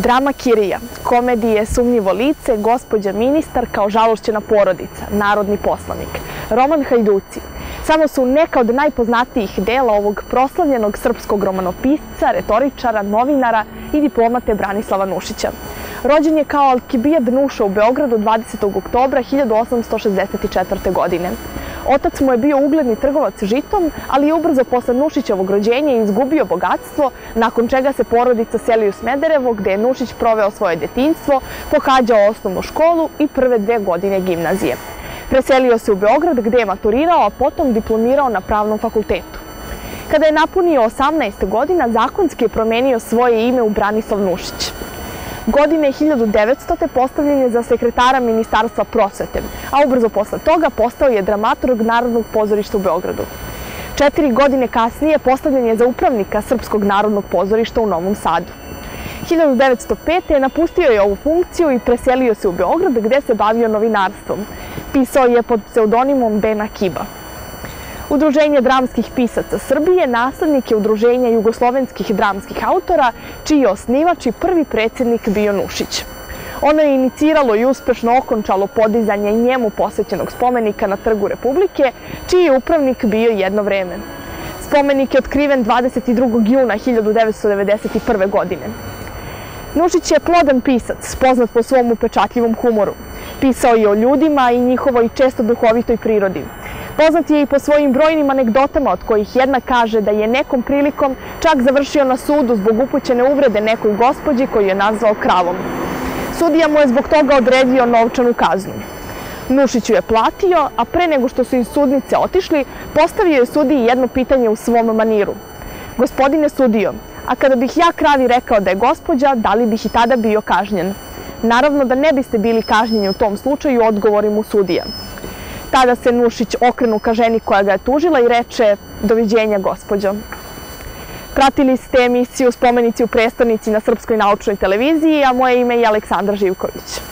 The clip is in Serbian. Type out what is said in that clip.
Drama Kirija, komedije Sumnjivo lice, Gospođa ministar kao žalošćena porodica, Narodni poslanik, roman Hajduci. Samo su neka od najpoznatijih dela ovog proslavljenog srpskog romanopisca, retoričara, novinara i diplomate Branislava Nušića. Rođen je kao Alkibijad Nuša u Beogradu 20. oktobra 1864. godine. Otac mu je bio ugledni trgovac žitom, ali je ubrzo posle Nušićevog rođenja izgubio bogatstvo, nakon čega se porodica seli u Smederevo, gde je Nušić proveo svoje detinjstvo, pohađao osnovnu školu i prve 2 godine gimnazije. Preselio se u Beograd, gde je maturirao, a potom diplomirao na Pravnom fakultetu. Kada je napunio 18 godina, zakonski je promenio svoje ime u Branislav Nušić. Godine 1900. postavljen je za sekretara Ministarstva prosvete, a ubrzo posle toga postao je dramaturg Narodnog pozorišta u Beogradu. 4 godine kasnije postavljen je za upravnika Srpskog narodnog pozorišta u Novom Sadu. 1905. napustio je ovu funkciju i preselio se u Beograd, gde se bavio novinarstvom. Pisao je pod pseudonimom Bena Kiba. Udruženje dramskih pisaca Srbije naslednik je Udruženja jugoslovenskih dramskih autora, čiji je osnivač i prvi predsjednik bio Nušić. Ono je iniciralo i uspešno okončalo podizanje njemu posvećenog spomenika na Trgu Republike, čiji je upravnik bio jedno vreme. Spomenik je otkriven 22. juna 1991. godine. Nušić je plodan pisac, poznat po svom upečatljivom humoru. Pisao je o ljudima i njihovoj često duhovitoj prirodi. Poznat je i po svojim brojnim anegdotama, od kojih jedna kaže da je nekom prilikom čak završio na sudu zbog upućene uvrede nekoj gospođi koju je nazvao kravom. Sudija mu je zbog toga odredio novčanu kaznu. Nušiću je platio, a pre nego što su iz sudnice otišli, postavio je sudiji jedno pitanje u svom maniru. Gospodine sudijo, a kada bih ja kravi rekao da je gospođa, da li bih i tada bio kažnjen? Naravno da ne biste bili kažnjeni u tom slučaju, odgovori mu sudija. Tada se Nušić okrenu ka ženi koja ga je tužila i reče: doviđenja, gospođo. Pratili ste emisiju Spomenici u prestonici na Srpskoj naučnoj televiziji, a moje ime je Aleksandra Živković.